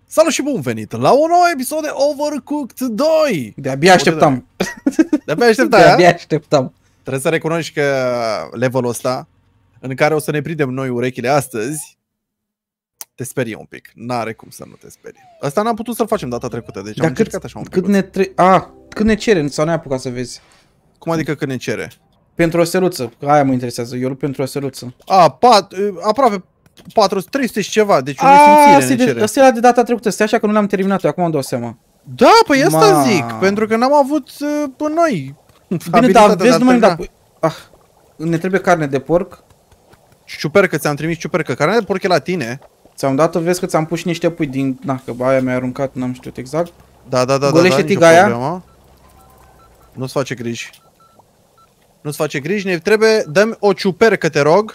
Salut și bun venit la un nou episod de Overcooked 2! De-abia așteptam. De-abia așteptai, De-abia așteptam. Trebuie să recunoști că levelul ăsta, în care o să ne prindem noi urechile astăzi, te sperie un pic. N-are cum să nu te sperie. Asta n-am putut să-l facem data trecută, deci am încercat așa un pic. Cât ne cere, sau ne-ai apucat să vezi? Cum adică cât ne cere? Pentru o steluță, aia mă interesează, eu pentru o steluță. Aproape 300 și ceva, deci o nesimțire ne cere. Ăsta era de data trecută, stai așa că nu l-am terminat, eu acum îmi dau seama. Da, păi asta zic, pentru că n-am avut până noi. Bine, dar vezi, nu mai da. Ne trebuie carne de porc. Ciupercă, ți-am trimis ciupercă, carne de porc e la tine. Ți-am dat-o, vezi că ți-am pus și niște pui din... Na, că aia mi-a aruncat, n-am știut exact. Da, golește tiga aia. Nu-ți face griji. Nu-ți face griji, ne trebuie, dă-mi o ciupercă, te rog.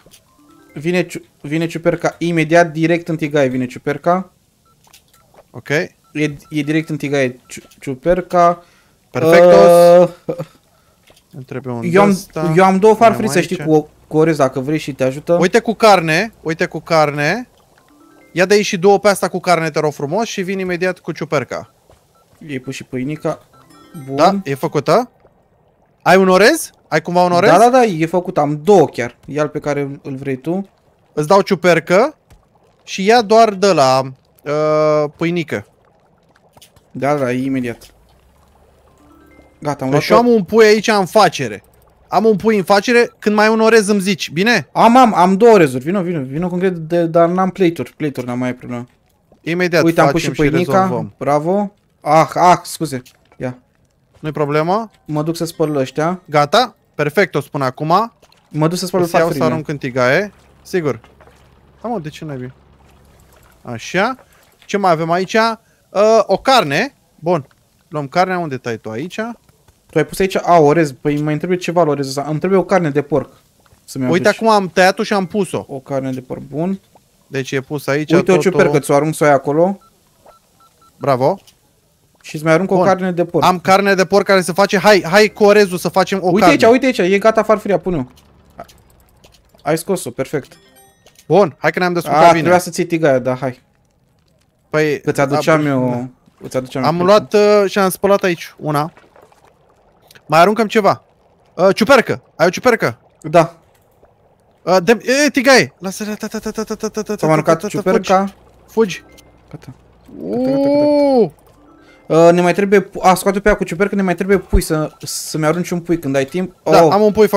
Vine ciuperca imediat, direct în tigaie vine ciuperca. Ok. E direct în tigaie ciuperca. Perfectos. Îmi trebuie un eu am două farfurii, să știi, cu orez, dacă vrei și te ajută. Uite cu carne. Ia de aici și două pe asta cu carne, te rog frumos, și vin imediat cu ciuperca. Ei pus și pâinica. Bun. Da, e făcută. Ai un orez? Ai cumva un orez? Da, e făcut. Am două chiar. Ia-l pe care îl vrei tu. Îți dau ciupercă și ia doar de la pâinică. Da, imediat. Gata, am luat. Și eu am un pui aici în facere. Am un pui în facere, când mai ai un orez îmi zici, bine? Am două orezuri. Vino concret, dar n-am plate-uri. Plate-uri n-am mai problemă. Imediat uite, am pus și pâinica. Rezolvăm. Bravo. Scuze. Ia. Nu-i problemă? Mă duc să spăl ăștia. Gata? Perfect, o spun acum. Mă duc să spăl farfurile. Să arunc în tigaie. Sigur. Da, mă, de ce n-ai bine? Așa. Ce mai avem aici? O carne. Bun. Luăm carnea. Unde tai tu aici? Tu ai pus aici orez. Păi mai trebuie ceva la orez ăsta. Îmi trebuie o carne de porc. Uite, acum am tăiat-o și am pus-o. O carne de porc. Bun. Deci e pus aici. Uite o ciupercă, ți-o arunc să o ai acolo. Bravo. Și îți mai arunc o carne de porc. Am carne de porc care se face. Hai cu orezul să facem o carne. Uite aici. E gata farfuria, pune-o. Ai scos-o, perfect. Bun, hai că ne-am descurcat bine. Trebuia să ții tigaia, da, hai. Păi, că ți-aduceam eu... Am luat și am spălat aici una. Mai aruncăm ceva. Ciupercă. Ai o ciupercă? Da. Tigaie. Lasă. Ți-am aruncat ciuperca. Fugi. Gata. Gata. Ne mai trebuie... scoate pe ea cu ciupercă, ne mai trebuie pui, să-mi arunci un pui când ai timp. Da, am un pui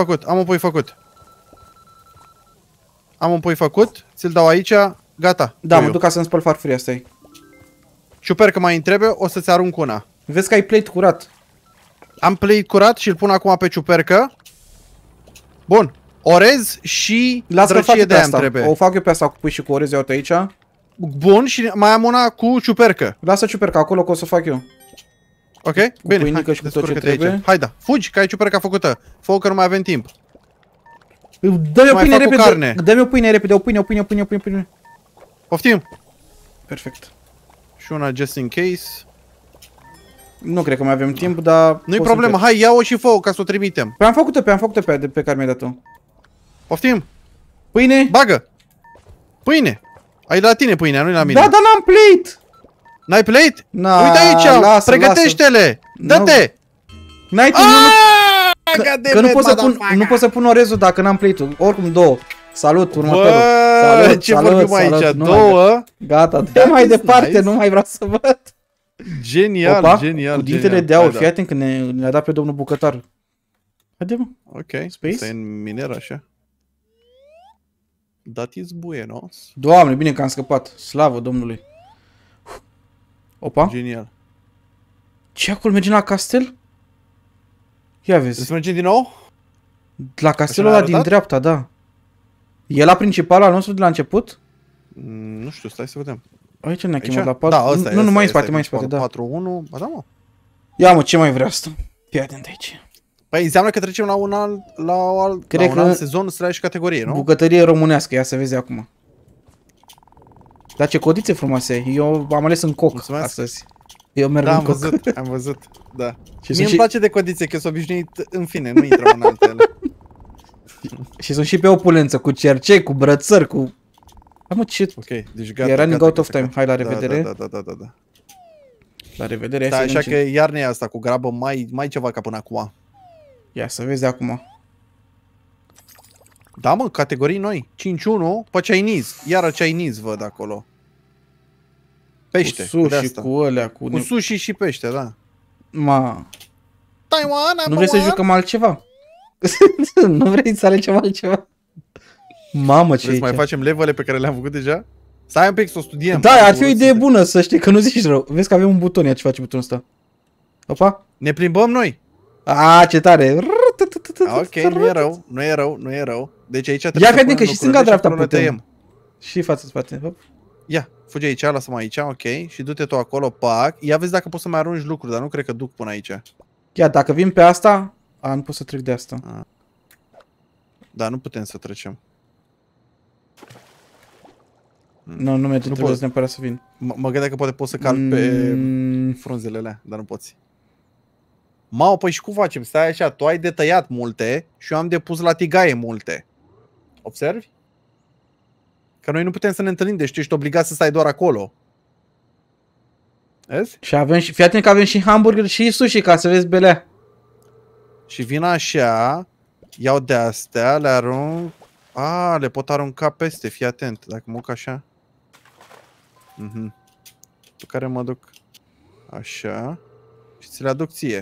făcut. Ți-l dau aici. Gata. Da, mă duc ca să-mi spăl farfuria, asta e. Ciupercă mai îmi trebuie, o să-ți arunc una. Vezi că ai plate curat. Am plate curat și îl pun acum pe ciupercă. Bun. Orez și drăcie de aia îmi trebuie. O fac eu pe asta cu pui și cu orez, iau-te aici. Bun, și mai am una cu ciupercă. Lasă ciuperca acolo că o să fac eu. Ok? Cu bine, pâinică și cu tot ce trebuie. Aici. Hai, da, fugi, că ai ciuperca făcută. Fă că nu mai avem timp. Dă-mi o pâine repede. Dă-mi o pâine repede, o pâine. Poftim. Perfect. Și una just in case. Nu cred că mai avem timp, dar... Nu-i problemă, hai, ia-o și fă-o ca să o trimitem. Păi am făcut-o pe care mi-ai dat-o. Poftim. Pâine. Bagă. Pâine. Ai la tine pâinea, nu-i la mine. Da, dar n-am plate. N-ai plate? Uite aici, pregătește-le. Dă-te. N-ai că nu pot să pun orezul dacă n-am plate-ul. Oricum două. Salut, următorul. Salut, ce vorbim aici? Două. Gata, dă mai departe, nu mai vreau să văd. Genial. Cu dintele de aur, fii atent că ne-a dat pe domnul bucătar. Haide, mă. Ok, stai în miner așa. That is buenos. Doamne, bine că am scăpat. Slavă Domnului. Opa. Genial. Ce acolo mergem la castel? Ia vezi. Să mergem din nou? La castelul ăla din dreapta, da. E la principal al nostru de la început? Nu știu, stai să vedem. Aici ne-a chemat la 4. Da, ăsta nu, mai în spate, da. 4-1, ba da, mă. Ia, mă, ce mai vrea asta? Fii atent aici. Păi înseamnă că trecem la un alt sezon / categorie, nu? Bucătărie românească, ia să vezi acum. Dar ce codițe frumoase ai. Eu am ales în coc astăzi. Eu merg în coc. Am văzut, da. Mie îmi place de codițe, că sunt obișnuit, în fine, nu intrăm în altele. Și sunt și pe opulență, cu cercei, cu brățări, cu... Da, mă, ce... Ok, deci gata. E running gata, out of gata, time. Hai, la Da, revedere. Da. La revedere. Da, așa că iarna e asta cu grabă mai ceva ca până acum. Ia să vezi acum. Da, mă, categorii noi. 5-1 pe Chinese. Iară Chinese văd acolo. Pește. Cu sushi, cu alea, cu sushi și pește, da. Ma. Taiwan, nu vrei să jucăm altceva? Nu vrei să alegem altceva? Mamă, ce vrei să mai facem levele pe care le-am făcut deja? Stai un pic să o studiem. Da, ar fi o idee bună, să știi că nu zici rău. Vezi că avem un buton, ia ce face butonul ăsta. Opa. Ne plimbăm noi. A, ce tare. Ok, nu e rău. Deci aici trebuie ia să vedem că și stânga-dreapta putem. Și față-spate. Ia, fugi aici, lasă-mă aici, ok. Și du-te tu acolo, pac. Ia vezi dacă poți să mai arunci lucruri, dar nu cred că duc până aici. Ia, dacă vin pe asta... A, nu pot să trec de asta. Da, nu putem să trecem. Nu merge, trebuie să neapărat să vin. Mă gândeam că poate poți să calc pe frunzele alea, dar nu poți. Mao, păi și cum facem? Stai așa, tu ai de tăiat multe și eu am de pus la tigaie multe. Observi? Că noi nu putem să ne întâlnim, deci tu ești obligat să stai doar acolo. Vezi? Și avem și, fii atent că avem și hamburger și sushi, ca să vezi belea. Și vin așa, iau de astea, le arunc. A, le pot arunca peste, fii atent, dacă mă duc așa. Pe care mă duc așa și ți le aduc ție.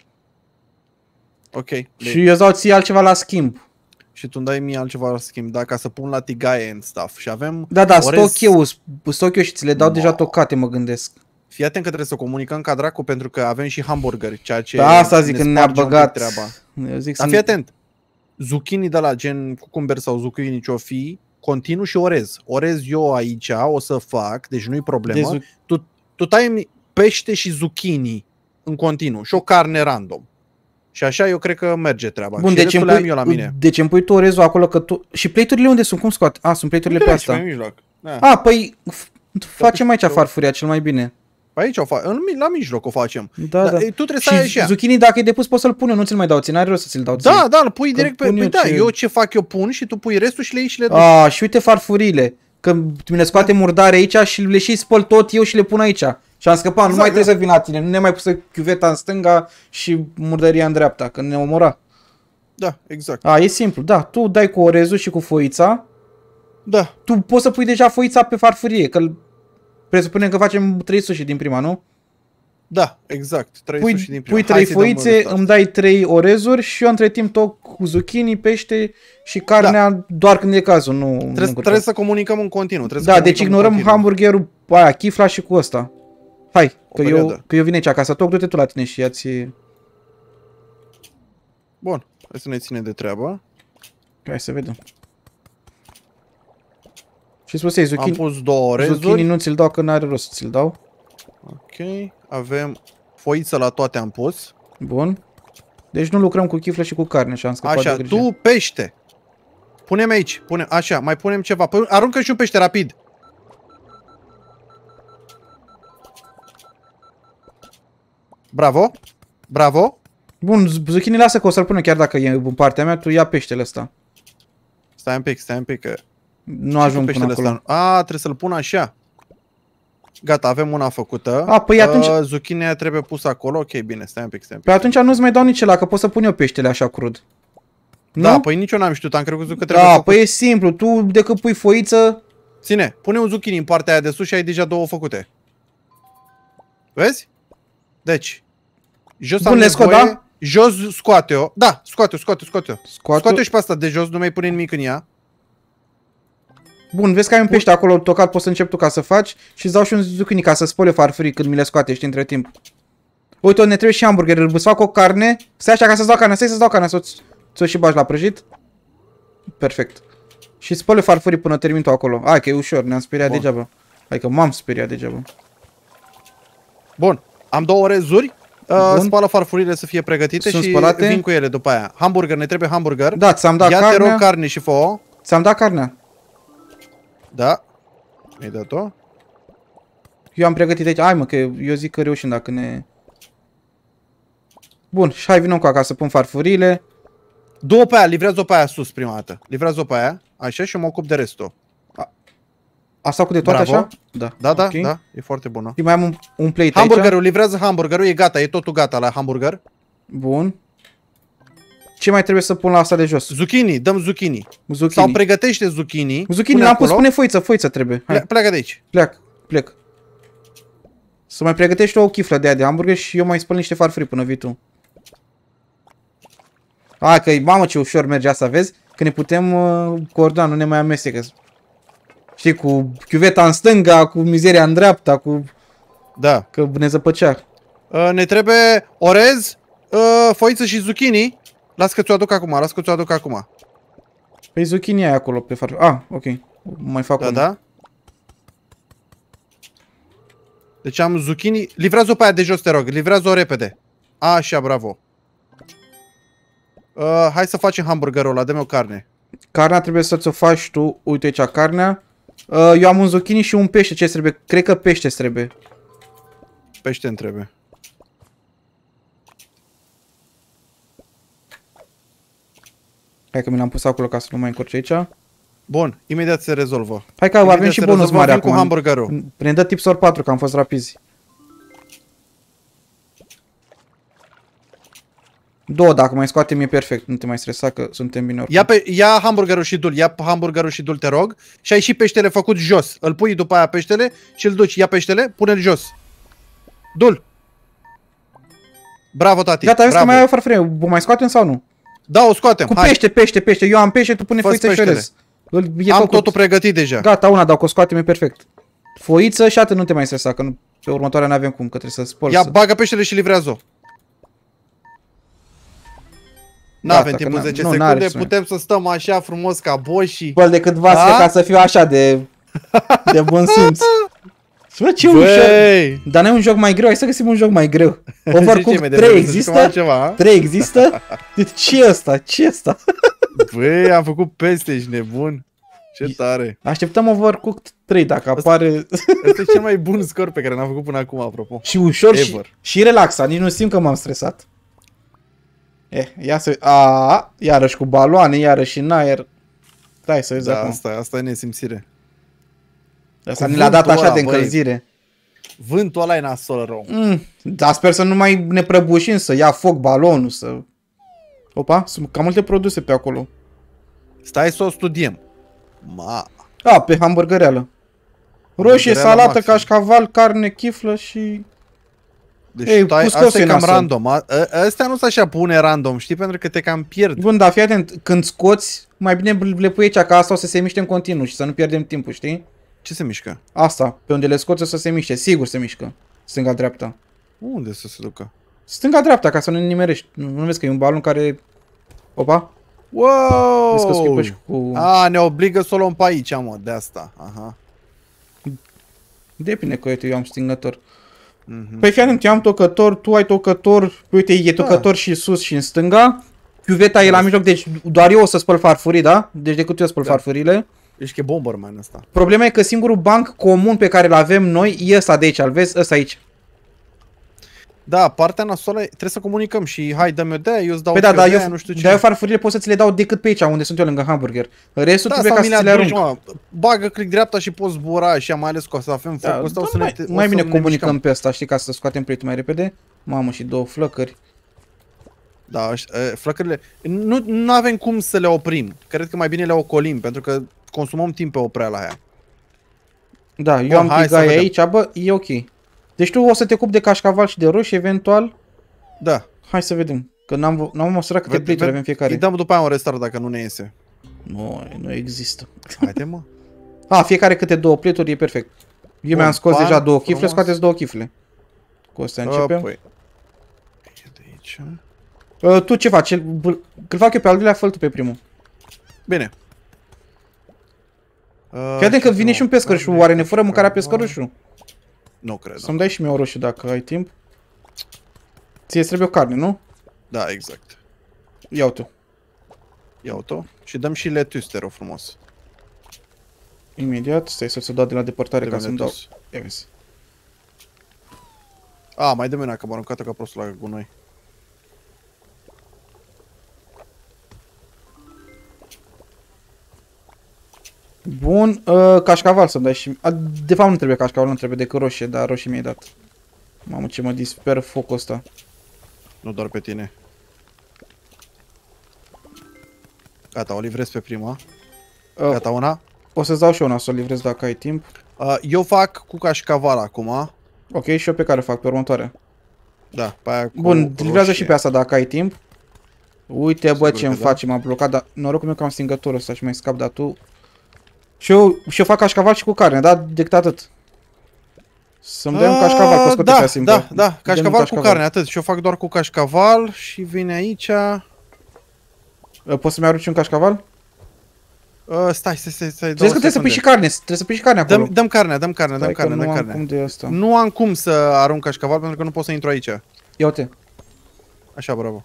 Ok. Și eu îți dau ție altceva la schimb. Și tu îmi dai mie altceva la schimb, da, ca să pun la tigaie and stuff. Și avem... Da, stoc eu și ți le dau deja tocate, mă gândesc. Fii atent că trebuie să comunicăm ca dracu, pentru că avem și hamburgeri, ceea ce... Da, asta zic, când ne-a băgat treaba. Eu zic dar fii atent. Zucchini de la gen cucumber sau zucchini ce-o fi, continuu și orez. Orez eu aici, o să fac, deci nu-i problemă. Tu tai pește și zucchini în continuu și o carne random. Și așa eu cred că merge treaba. Bun, și deci eu la mine. Deci îmi pui tu orezul acolo că tu... Și plate-urile unde sunt? Cum scoate? A, sunt plate-urile pe asta. Pe mijloc. Da. A, păi facem aici farfuria cel mai bine. Aici la mijloc o facem. Da. Tu trebuie să ai așa. Și zucchini dacă e depus poți să-l pun, eu nu ți-l mai dau ție, n-are rost să ți-l dau ție. Da, îl pui direct pe... Păi da, eu ce fac eu pun și tu pui restul și le iei și le duci. A, și uite farfurile. Că mi le scoate murdare aici și le și spăl tot eu și le pun aici. Și am scăpat, nu mai trebuie să vin la tine, nu ne mai pusă chiuveta în stânga și murdăria în dreapta, că ne omora. Da, exact. A, e simplu, da, tu dai cu orezul și cu foița. Da. Tu poți să pui deja foița pe farfurie, că presupunem că facem 3 sushi din prima, nu? Da, exact. 3 sushi din prima. Pui 3 foițe, îmi dai 3 orezuri și eu între timp tot cu zucchini, pește și carnea doar când e cazul, nu... Trebuie să comunicăm în continuu. Da, deci ignorăm hamburgerul, aia, chifla și cu ăsta. Hai, că eu vin aici acasă, toc, du-te tu la tine și ia-ți... Bun, hai să ne ținem de treabă. Hai să vedem. Și spusei, zucchini... Am pus 2 orezuri. Zucchini nu ți-l dau, că n-are rost să ți-l dau. Ok, avem foiță la toate am pus. Bun. Deci nu lucrăm cu chiflă și cu carne, așa am scăpat așa, de grijă. tu pește. Punem aici, așa, mai punem ceva. Aruncă și un pește rapid. Bravo, bravo. Bun, zucchini lasă că o să-l pună chiar dacă e în partea mea, tu ia peștele ăsta. Stai un pic, că... Nu ajung până acolo. A, trebuie să-l pun așa. Gata, avem una făcută. A, păi atunci... Zucchinia trebuie pusă acolo, ok, bine, stai un pic. Păi atunci nu-ți mai dau nici ăla, că pot să pun eu peștele așa crud. Da, nu? păi nici eu n-am știut, am crezut că trebuie făcut. Păi e simplu, tu decât pui foiță... Ține, pune un zucchini în partea aia de sus și ai deja 2 făcute. Vezi? Deci, jos bun, le scot, da? Jos scoate-o. Da, scoate-o. Scoate-o și pe asta de jos, nu mai pune nimic în ea. Bun, vezi că ai un pește acolo tocat, poți să începi tu ca să faci și îți dau și un zucchini ca să spole farfurii când mi le scoate, știi, între timp. Uite, ne trebuie și hamburger, îți fac o carne, stai așa ca să-ți dau carne, stai să-ți dau carne, să-ți și bagi la prăjit. Perfect. Și spăle farfurii până termin tu acolo. Hai că e ușor, ne-am speriat degeaba. Hai că m-am speriat degeaba. Bun, am 2 orezuri. Spală farfurile să fie pregătite. Sunt și spălate. Vin cu ele după aia. Hamburger, ne trebuie hamburger. Da, ți-am dat carnea. Ia te rog carne și fă-o. Ți-am dat carnea. Da. Mi-ai dat-o? Eu am pregătit aici. Hai mă, că eu zic că reușim dacă ne... Bun, și hai vină cu acasă, pun farfurile. Du-o pe aia, livrează-o pe aia sus prima dată. Livrează-o pe aia, așa, și mă ocup de restul. Asta cu de toate Bravo. așa? Da. Da, da, Ok. da, e foarte bună. Și mai am un plate aici. Hamburgerul, livrează hamburgerul, e gata, e totul gata la hamburger. Bun. Ce mai trebuie să pun la asta de jos? Zucchini, dăm zucchini. Sau Zucchini. pregătește zucchini. Zucchini l-am pus, pune foiță, foiță trebuie. Hai, Pleacă de aici. plec. Să mai pregătești o chiflă de aia de hamburger și eu mai spăl niște farfurii până vii tu. Hai că, mamă ce ușor merge asta, vezi? Că ne putem coordona, nu ne mai amestecă. Știi, cu chiuveta în stânga, cu mizeria în dreapta, cu... Da. Că ne zăpăcea. Ne trebuie orez, foiță și zucchini. Las că ți-o aduc acum, Păi zucchini ai acolo pe farfurii. Ah, ok. Mai fac Da, unul. da. Deci am zucchini. Livrează-o pe aia de jos, te rog. Livrează-o repede. Așa, bravo. Hai să facem hamburgerul ăla. Dă-mi o carne. Carnea trebuie să ți-o faci tu. Uite aici carnea. Eu am un zucchini și un pește. Ce trebuie? Cred că pește trebuie. Pește îmi trebuie. Hai că mi l-am pus acolo ca să nu mai încurci aici. Bun, imediat se rezolvă. Hai că avem și bonus mare acum. Cu hamburgerul. Ne dă tips ori 4 că am fost rapizi. 2 dacă mai scoatem e perfect. Nu te mai stresa că suntem bine oricum. Ia hamburgerul și dul. Ia hamburgerul și dul, te rog. Și ai și peștele făcut jos. Îl pui după aia peștele și îl duci. Ia peștele, pune-l jos. Dul. Bravo, tati. Gata, vezi bravo. că mai ai o farfurie. O mai scoatem sau nu? Da, o scoatem. Cu Hai. pește. Eu am pește, tu pune Fă-ți foiță și orez. Am totul pregătit deja. Gata, una, dacă o scoatem e perfect. Foiță și atât, nu te mai stresa, că pe următoarea n-avem cum, că trebuie să spăl. Ia, bagă peștele și livrează-o. N-avem timp în 10 secunde, putem să stăm așa frumos ca boșii. Spăl de cât vască ca să fiu așa de bun simț. Bă, ce ușor. Dar nu e un joc mai greu, hai să găsim un joc mai greu. Overcooked 3 există? 3 există? Ce e ăsta? Ce e ăsta? Băi, am făcut peste, ești nebun. Ce tare. Așteptăm Overcooked 3 dacă apare. Ăsta e cel mai bun scor pe care l-am făcut până acum, apropo. Și ușor și relaxat, nici nu simt că m-am stresat. Ia să... iarăși cu baloane, iarăși în aer. Stai să vezi acum. Asta e nesimțire. Asta ne l-a dat așa de încălzire. Vântul ăla e nasol rău. Dar sper să nu mai ne prăbușim, să ia foc balonul, să... Opa, sunt cam multe produse pe acolo. Stai să o studiem. Pe hamburgereală. Roșie, salată, cașcaval, carne, chiflă și... Deci asta e cam random. Astea nu sunt așa pune random, știi? Pentru că te cam pierd. Bun, dar fii atent, când scoți, mai bine le pui aici, ca asta o să se miște în continuu și să nu pierdem timpul, știi? Ce se mișcă? Asta, pe unde le scoți o să se miște, sigur se mișcă. Stânga-dreapta. Unde să se ducă? Stânga-dreapta, ca să nu nimerești. Nu vezi că e un balon care... Opa! Wow! Ne obligă să o luăm pe aici, mă, de asta. Aha. Depinde că, uite, eu am stingător. Păi fii atent, eu am tocător, tu ai tocător, uite, e tocător și sus și în stânga. Chiuveta e la mijloc, deci doar eu o să spăl farfurii, da? Deci decât eu spăl farfurile. Ești că bomberman ăsta. Problema e că singurul banc comun pe care îl avem noi e ăsta de aici, îl vezi? Ăsta aici. Da, partea nasoală, trebuie să comunicăm și hai, dă-mi-o de-aia, eu îți dau eu nu știu ce. Dar eu farfurile pot să ți le dau decât pe aici, unde sunt eu lângă hamburger. Restul trebuie ca să ți le arunc. Bagă click dreapta și poți zbura așa, mai ales că o să avem focul ăsta. Mai bine comunicăm pe ăsta, știi, ca să scoatem plate mai repede. Mamă, și 2 flăcări. Da, flăcările, nu avem cum să le oprim. Cred că mai bine le ocolim, pentru că consumăm timp pe opreala aia. Da, eu am tigaie aici, bă, e ok. Deci tu o să te ocupi de cașcaval și de roșii, eventual? Da. Hai să vedem, că n-am măsurat câte plate-uri avem fiecare. Îi dăm după aia un restart dacă nu ne iese. Nu există. Haide, mă. Fiecare câte 2 plate-uri e perfect. Eu mi-am scos deja 2 chifle, scoateți 2 chifle. Cu astea începem. Păi. De aici. Tu ce faci? Îl fac eu pe al doilea, fă-l tu pe primul. Bine. Fii atent că vine și un pescăruș, oare ne fără mâncarea pescărușul? Nu cred. Să-mi dai și mie o roșie dacă ai timp. Ție trebuie o carne, nu? Da, exact. Iau-te. Iau-te și dăm și letus, te rog frumos. Imediat, stai să-ți o dau de la depărtare ca să-mi dau. Ia vezi. Mai dă-mi una, că m-a aruncat-o ca prostul la gunoi. Bun, cașcaval să-mi dai și... de fapt nu trebuie cașcaval, nu trebuie decât roșie, dar roșii mi-ai dat. Mamă, ce mă disperă focul ăsta. Nu doar pe tine. Gata, o livrez pe prima. Gata, una. O să-ți dau și eu una să o livrez dacă ai timp. Eu fac cu cașcaval acum. Ok, și eu pe care fac, pe următoarea. Da, pe aia cu Bun, livrează roșie. și pe asta dacă ai timp. Uite, bă, Sigur ce îmi că face, m-a blocat, dar norocul meu că am stingătorul ăsta și mai scap, dar tu... Și eu fac cașcaval și cu carne, da? Decât atât. Să-mi dai un cașcaval, că o scoate pe simplu. Da, cașcaval cu carne, atât. Și eu fac doar cu cașcaval și vine aici. Poți să-mi arunci un cașcaval? Stai. Vezi că trebuie să pui și carne, trebuie să pui și carne acolo. Dăm carne. Nu am cum de asta. Nu am cum să arunc cașcaval pentru că nu pot să intru aici. Ia uite. Așa, bravo.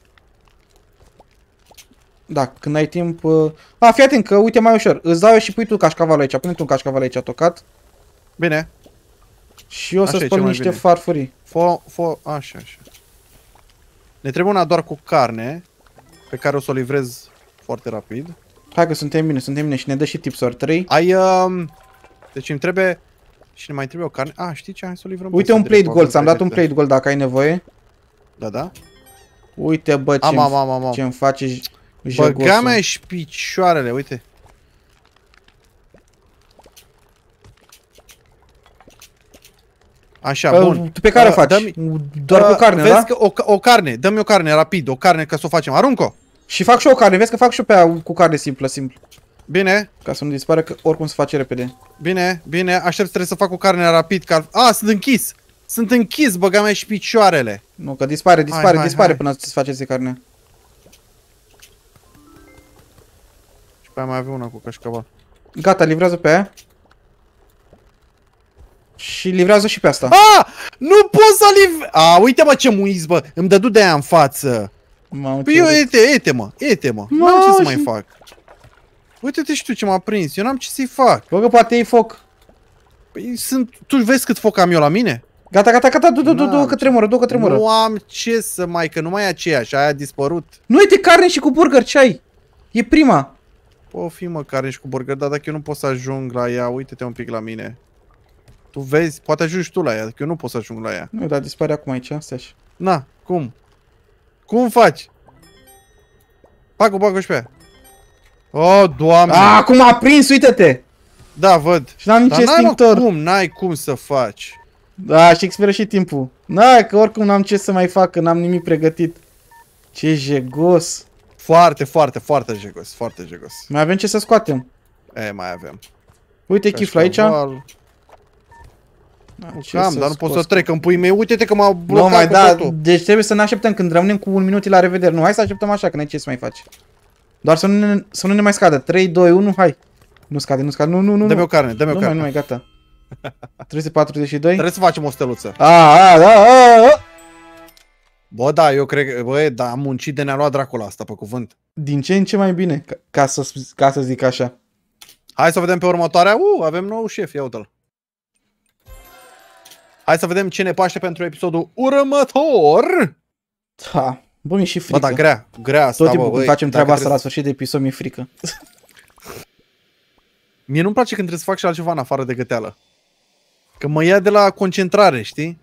Da, când ai timp... fii atent că, uite, mai ușor. Îți dau eu și pui tu cașcavalul aici. Pune tu un cașcaval aici tocat. Bine. Și eu o să Așa e spăl cel mai niște bine. farfurii. Așa. Ne trebuie una doar cu carne, pe care o să o livrez foarte rapid. Hai că suntem bine și ne dă și tipsuri 3. Deci îmi trebuie... Și ne mai trebuie o carne. Știi ce? Hai să o livrăm. Uite un plate gold, ți-am dat un plate gold dacă ai nevoie. Da. Uite, bă, ce îmi face jegosul. Băga-mea și picioarele, uite. Așa, bun. Tu pe care o faci? Doar cu carne, vezi da? Că o carne, dă-mi o carne rapid, o carne ca să o facem. Arunc-o! Și fac și eu o carne, vezi că fac și eu pe aia cu carne simplă. Bine. Ca să nu dispare, că oricum se face repede. Bine, aștept, trebuie să fac o carne rapid. Sunt închis! Sunt închis, băga-mea și picioarele. Nu, că dispare Hai. până ți faceți carne. Și pe aia mai avem una cu cașcaval. Gata, livrează pe aia. Și livrează și pe asta. Nu pot să uite mă ce muiți, bă. Îmi dădu de aia în față. Păi eu, uite mă. N-am ce să mai fac. Uite-te și tu ce m-a prins. Eu n-am ce să-i fac. Bă, că poate iei foc. Păi tu vezi cât foc am eu la mine? Gata, du că tremură. Nu am ce să mai, că nu mai e aceeași, aia a dispărut. Nu uite carne și cu burger, ce ai? E prima. O fi mă carne și cu burger, dar dacă eu nu pot să ajung la ea, uite-te un pic la mine. Tu vezi, poate ajungi tu la ea, că eu nu pot să ajung la ea. Nu, dar dispare acum aici, stai așa. Na, cum? Cum faci? Bagă și pe aia. Doamne! Cum a prins, uite-te! Da, văd. Și n-am nici extinctor. N-ai cum să faci. Da, și expiră și timpul. Că oricum n-am ce să mai fac, că n-am nimic pregătit. Ce jegos. Foarte jegos. Mai avem ce să scoatem. Mai avem. Uite chifla aici. Dar nu pot să trec în puii mei. Uite-te că m-a blocat totul. Deci trebuie să ne așteptăm când rămânem cu un minut la revedere. Nu, hai să așteptăm așa, că n-ai ce să mai faci. Doar să nu ne mai scadă. 3, 2, 1, hai. Nu scade. Nu. Dă-mi o carne, Nu mai, gata. 342. Trebuie să facem o steluță. Bă, da, eu cred că, bă, da, am muncit de ne-a luat dracul asta, pe cuvânt. Din ce în ce mai bine, ca să zic așa. Hai să vedem pe următoarea. Avem nou șef, ia uite-l. Hai să vedem ce ne paște pentru episodul următor. Da, bă, mi-e și frică. Bă, da, grea asta, tot timpul când facem treaba asta la sfârșit de episod, mi-e frică. Mie nu-mi place când trebuie să fac și altceva în afară de găteală. Că mă ia de la concentrare, știi?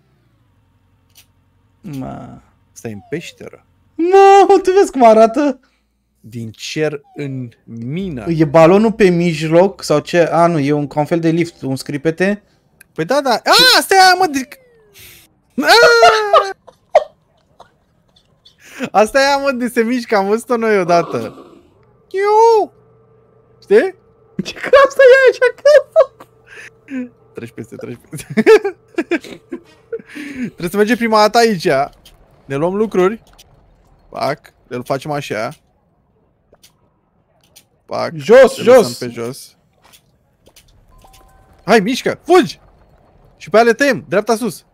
Stai în peșteră. Tu vezi cum arată? Din cer în mină. E balonul pe mijloc sau ce? Nu, e un fel de lift, un scripete. Păi da. Asta e aia, mă. Asta e aia, mă, de se mișcă, am văzut-o noi odată. Iu! Știi? Ce că asta e așa că... Treci peste. Trebuie să mergem prima dată aici. Ne luăm lucruri. Pac, le facem așa. Pac, jos. Pe jos. Hai, mișcă, fugi! Și pe aia le tăiem, dreapta sus.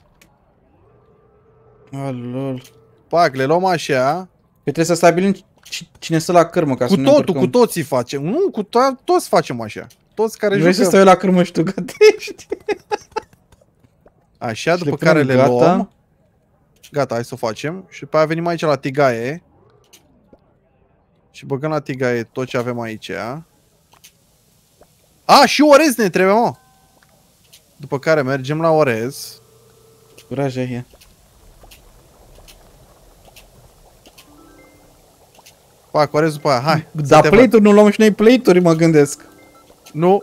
Lol. Pac, le luăm așa. Că trebuie să stabilim cine stă la cârmă ca să ne încurcăm. Cu toții facem. Nu, toți facem așa. Toți care jucăm. Vrei să stai la cârmă și tu gătești? Așa, după care le luăm. Gata, hai să o facem. Și după aia venim aici la tigaie. Și băgăm la tigaie tot ce avem aici. A, și orez ne trebuie, mă. După care mergem la orez. Curaj e. Fac orez după aia, hai. Da, plate-uri nu luăm și noi plate-uri, mă gândesc. Nu,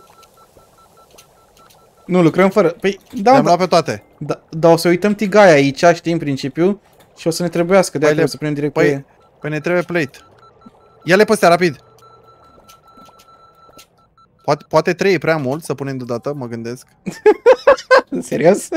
Nu, lucrăm fără. Păi, da, le-am luat pe toate. da, o să uităm tigaia aici, știi, în principiu. Și o să ne trebuiască, de-aia trebuie să punem direct pe... Păi ne trebuie plate. Ia-le pe astea, rapid. Poate 3 e prea mult să punem deodată, mă gândesc. Serios?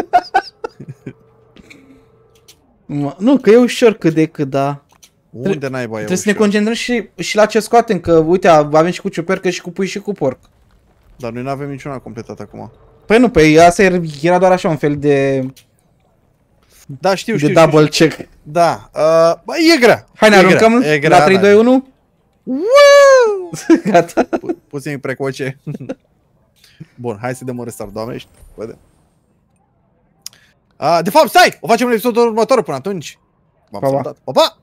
Nu, că e ușor cât de cât, da. Unde naiba e Trebuie să ne concentrăm și la ce scoatem, că uite, avem și cu ciupercă și cu pui și cu porc. Dar noi nu avem niciuna completată acum. Păi nu, păi asta era doar așa un fel de... Da, știu. De double check. Da, bă, e grea. Hai, ne aruncăm la 3, 2, 1? Gata. Puțin precoce. Bun, hai să dăm un restart, doamne. Vedem. De fapt, stai! O facem în episodul următor până atunci. V-am salutat. Pa, pa!